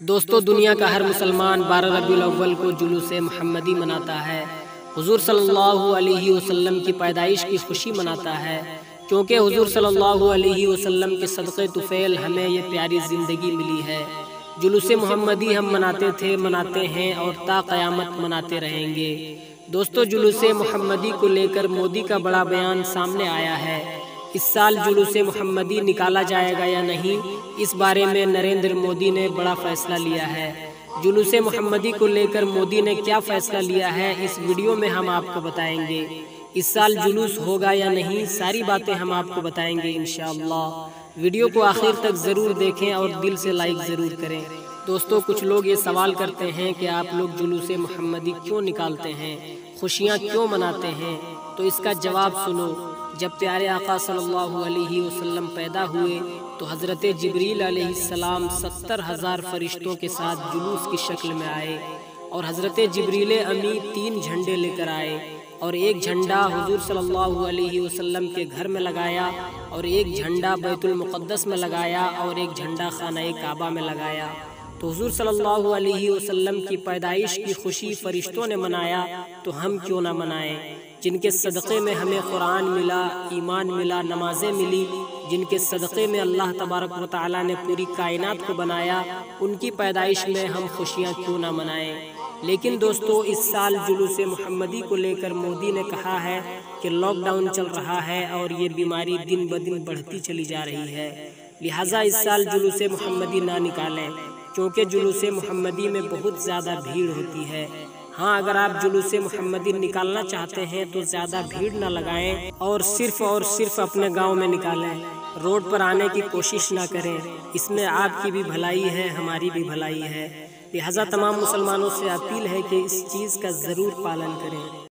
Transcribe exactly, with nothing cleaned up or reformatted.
دوستو دنیا کا ہر مسلمان بارہ ربیع الاول کو جلوس محمدی مناتا ہے۔ حضور صلی اللہ علیہ وسلم کی پیدائش کی خوشی مناتا ہے، کیونکہ حضور صلی اللہ علیہ وسلم کے صدقے طفیل ہمیں یہ پیاری زندگی ملی ہے۔ جلوس محمدی ہم مناتے تھے، مناتے ہیں اور تا قیامت مناتے رہیں گے۔ دوستو جلوس محمدی کو لے کر مودی کا بڑا بیان سامنے آیا ہے۔ اس سال جلوس محمدی نکالا جائے گا یا نہیں، اس بارے میں نریندر مودی نے بڑا فیصلہ لیا ہے۔ جلوس محمدی کو لے کر مودی نے کیا فیصلہ لیا ہے، اس ویڈیو میں ہم آپ کو بتائیں گے۔ اس سال جلوس ہوگا یا نہیں، ساری باتیں ہم آپ کو بتائیں گے انشاءاللہ۔ ویڈیو کو آخر تک ضرور دیکھیں اور دل سے لائک ضرور کریں۔ دوستو کچھ لوگ یہ سوال کرتے ہیں کہ آپ لوگ جلوس محمدی کیوں نکالتے ہیں، خوشیاں کیوں مناتے ہیں؟ تو اس کا جواب سنو۔ جب پیارے آقا صلی اللہ علیہ وسلم پیدا ہوئے تو حضرت جبریل علیہ السلام ستر ہزار فرشتوں کے ساتھ جلوس کی شکل میں آئے، اور حضرت جبریل امی تین جھنڈے لے کر آئے، اور ایک جھنڈا حضور صلی اللہ علیہ وسلم کے گھر میں لگایا، اور ایک جھنڈا بیت المقدس میں لگایا، اور ایک جھنڈا خانہ کعبہ میں لگایا۔ تو حضور صلی اللہ علیہ وسلم کی پیدائش کی خوشی فرشتوں نے منایا، تو ہم کیوں نہ منائیں؟ جن کے صدقے میں ہمیں قرآن ملا، ایمان ملا، نمازیں ملی، جن کے صدقے میں اللہ تبارک و تعالیٰ نے پوری کائنات کو بنایا، ان کی پیدائش میں ہم خوشیاں کیوں نہ منائیں؟ لیکن دوستو اس سال جلوس محمدی کو لے کر مودی نے کہا ہے کہ لاک ڈاؤن چل رہا ہے اور یہ بیماری دن بدن بڑھتی چلی جا رہی ہے، لہٰذا اس سال جلوس محمدی نہ نکالیں، کیونکہ جلوس محمدی میں بہت زیادہ بھیڑ ہوتی ہے۔ ہاں اگر آپ جلوس محمدی نکالنا چاہتے ہیں تو زیادہ بھیڑ نہ لگائیں اور صرف اور صرف اپنے گاؤں میں نکالیں، روڈ پر آنے کی کوشش نہ کریں۔ اس میں آپ کی بھی بھلائی ہے، ہماری بھی بھلائی ہے، لہٰذا تمام مسلمانوں سے اپیل ہے کہ اس چیز کا ضرور پالن کریں۔